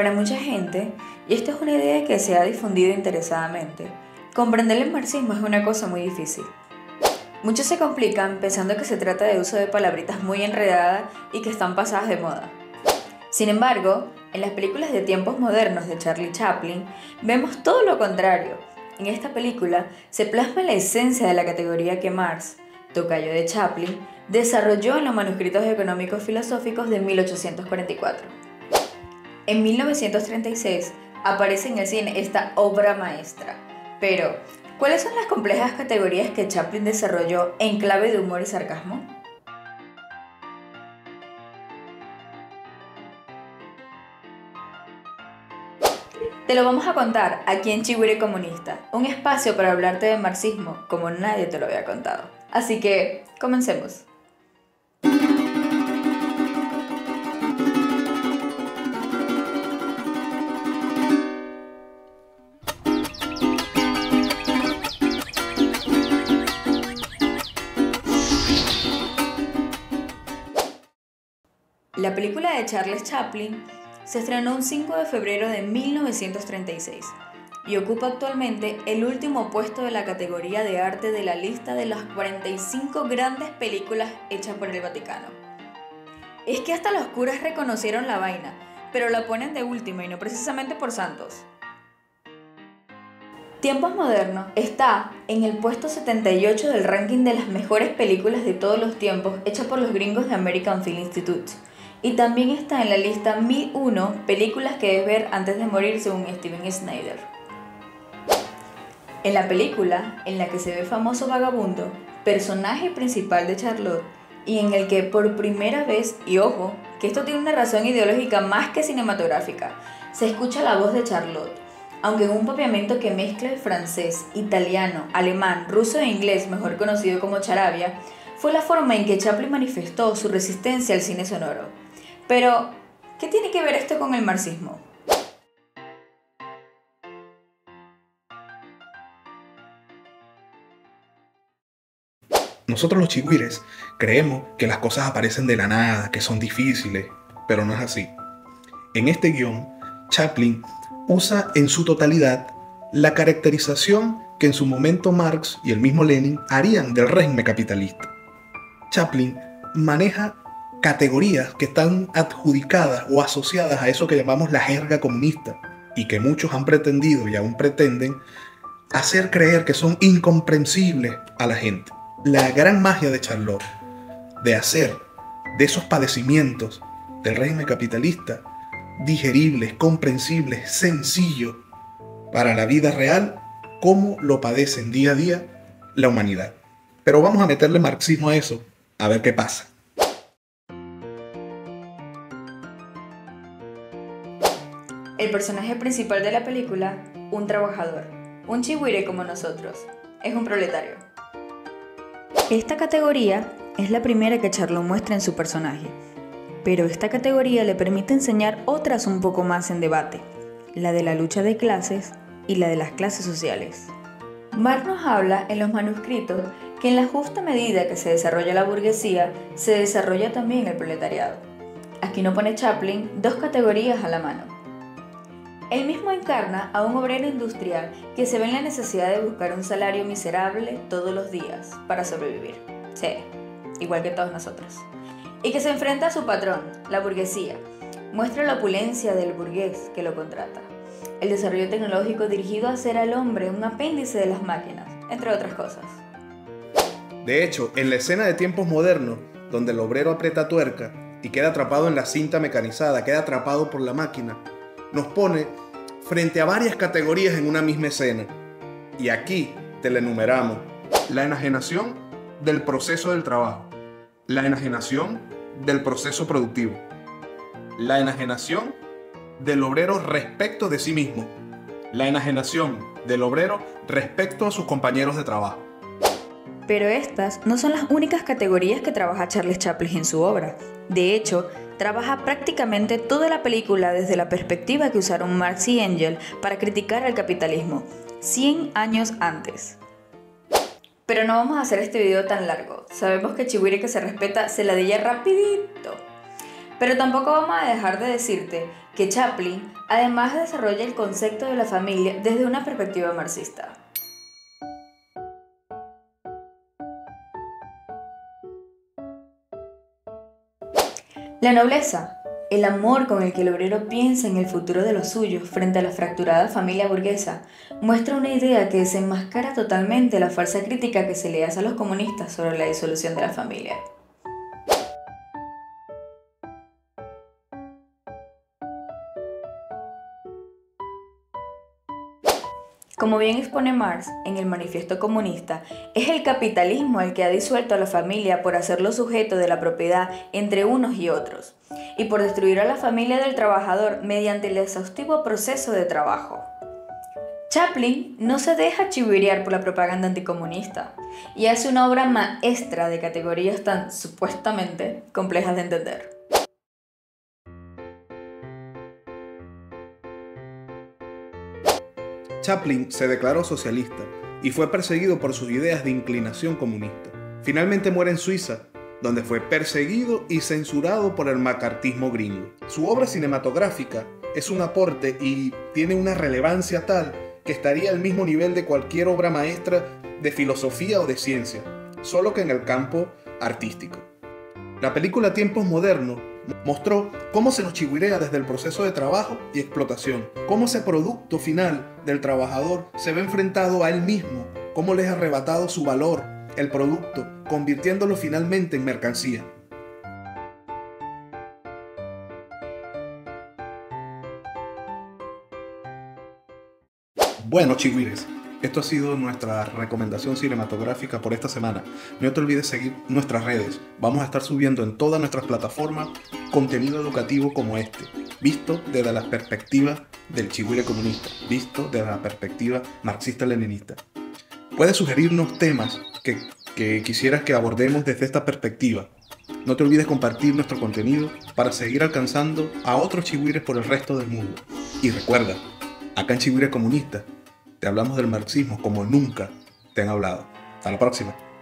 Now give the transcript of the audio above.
Para mucha gente, y esta es una idea que se ha difundido interesadamente, comprender el marxismo es una cosa muy difícil. Muchos se complican pensando que se trata de uso de palabritas muy enredadas y que están pasadas de moda. Sin embargo, en las películas de tiempos modernos de Charlie Chaplin, vemos todo lo contrario. En esta película se plasma la esencia de la categoría que Marx, tocayo de Chaplin, desarrolló en los manuscritos económicos filosóficos de 1844. En 1936 aparece en el cine esta obra maestra. Pero, ¿cuáles son las complejas categorías que Chaplin desarrolló en clave de humor y sarcasmo? Te lo vamos a contar aquí en Chigüire Comunista, un espacio para hablarte de marxismo como nadie te lo había contado. Así que, comencemos. La película de Charles Chaplin se estrenó un 5 de febrero de 1936 y ocupa actualmente el último puesto de la categoría de arte de la lista de las 45 grandes películas hechas por el Vaticano. Es que hasta los curas reconocieron la vaina, pero la ponen de última y no precisamente por santos. Tiempos Modernos está en el puesto 78 del ranking de las mejores películas de todos los tiempos hechas por los gringos de American Film Institute. Y también está en la lista 1001 películas que debes ver antes de morir según Steven Snyder. En la película, en la que se ve famoso vagabundo, personaje principal de Charlotte, y en el que por primera vez, y ojo, que esto tiene una razón ideológica más que cinematográfica, se escucha la voz de Charlotte, aunque en un papiamento que mezcla el francés, italiano, alemán, ruso e inglés, mejor conocido como charabia, fue la forma en que Chaplin manifestó su resistencia al cine sonoro. Pero, ¿qué tiene que ver esto con el marxismo? Nosotros los chigüires creemos que las cosas aparecen de la nada, que son difíciles, pero no es así. En este guión, Chaplin usa en su totalidad la caracterización que en su momento Marx y el mismo Lenin harían del régimen capitalista. Chaplin maneja categorías que están adjudicadas o asociadas a eso que llamamos la jerga comunista y que muchos han pretendido y aún pretenden hacer creer que son incomprensibles a la gente. La gran magia de Charlotte, de hacer de esos padecimientos del régimen capitalista digeribles, comprensibles, sencillos para la vida real, como lo padecen día a día la humanidad. Pero vamos a meterle marxismo a eso, a ver qué pasa. El personaje principal de la película, un trabajador, un chigüire como nosotros, es un proletario. Esta categoría es la primera que Charlotte muestra en su personaje, pero esta categoría le permite enseñar otras un poco más en debate, la de la lucha de clases y la de las clases sociales. Marx nos habla en los manuscritos que en la justa medida que se desarrolla la burguesía, se desarrolla también el proletariado. Aquí nos pone Chaplin dos categorías a la mano. Él mismo encarna a un obrero industrial que se ve en la necesidad de buscar un salario miserable todos los días para sobrevivir. Sí, igual que todos nosotros. Y que se enfrenta a su patrón, la burguesía. Muestra la opulencia del burgués que lo contrata. El desarrollo tecnológico dirigido a hacer al hombre un apéndice de las máquinas, entre otras cosas. De hecho, en la escena de Tiempos Modernos, donde el obrero aprieta tuerca y queda atrapado en la cinta mecanizada, queda atrapado por la máquina, nos pone frente a varias categorías en una misma escena. Y aquí te la enumeramos. La enajenación del proceso del trabajo. La enajenación del proceso productivo. La enajenación del obrero respecto de sí mismo. La enajenación del obrero respecto a sus compañeros de trabajo. Pero estas no son las únicas categorías que trabaja Charles Chaplin en su obra. De hecho, trabaja prácticamente toda la película desde la perspectiva que usaron Marx y Engels para criticar al capitalismo, 100 años antes. Pero no vamos a hacer este video tan largo. Sabemos que Chigüire que se respeta se ladilla rapidito. Pero tampoco vamos a dejar de decirte que Chaplin además desarrolla el concepto de la familia desde una perspectiva marxista. La nobleza, el amor con el que el obrero piensa en el futuro de los suyos frente a la fracturada familia burguesa, muestra una idea que desenmascara totalmente la falsa crítica que se le hace a los comunistas sobre la disolución de la familia. Como bien expone Marx en el Manifiesto Comunista, es el capitalismo el que ha disuelto a la familia por hacerlo sujeto de la propiedad entre unos y otros, y por destruir a la familia del trabajador mediante el exhaustivo proceso de trabajo. Chaplin no se deja chivirear por la propaganda anticomunista y hace una obra maestra de categorías tan supuestamente complejas de entender. Chaplin se declaró socialista y fue perseguido por sus ideas de inclinación comunista. Finalmente muere en Suiza, donde fue perseguido y censurado por el macartismo gringo. Su obra cinematográfica es un aporte y tiene una relevancia tal que estaría al mismo nivel de cualquier obra maestra de filosofía o de ciencia, solo que en el campo artístico. La película Tiempos Modernos mostró cómo se nos chivirea desde el proceso de trabajo y explotación, cómo ese producto final del trabajador se ve enfrentado a él mismo, cómo le es arrebatado su valor, el producto, convirtiéndolo finalmente en mercancía. Bueno, chigüires, esto ha sido nuestra recomendación cinematográfica por esta semana. No te olvides seguir nuestras redes. Vamos a estar subiendo en todas nuestras plataformas contenido educativo como este, visto desde la perspectiva del chigüire comunista, visto desde la perspectiva marxista-leninista. Puedes sugerirnos temas que quisieras que abordemos desde esta perspectiva. No te olvides compartir nuestro contenido para seguir alcanzando a otros chigüires por el resto del mundo. Y recuerda, acá en Chigüire Comunista te hablamos del marxismo como nunca te han hablado. Hasta la próxima.